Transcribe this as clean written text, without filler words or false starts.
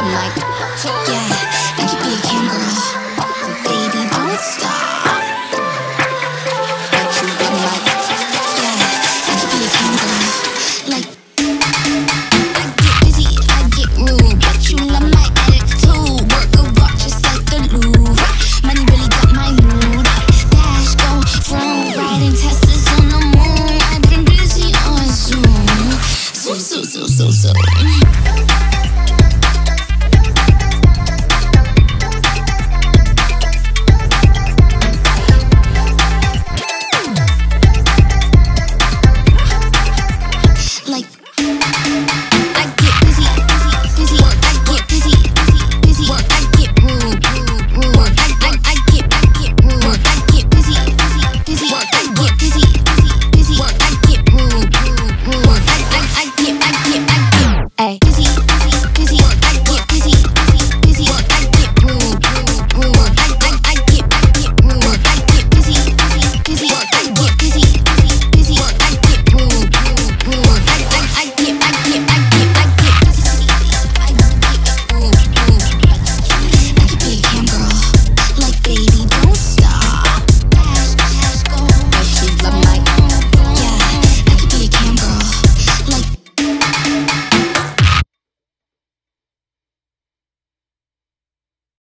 like, yeah, like you be a cam girl. Baby, don't stop. Like you been like, yeah, like you be a cam girl. Like, I get busy, I get rude, but you love my attitude. Work a watch just like the Louvre. Money really got my mood up. Dash, go, from riding Teslas on the moon. I've been busy on Zoom. So.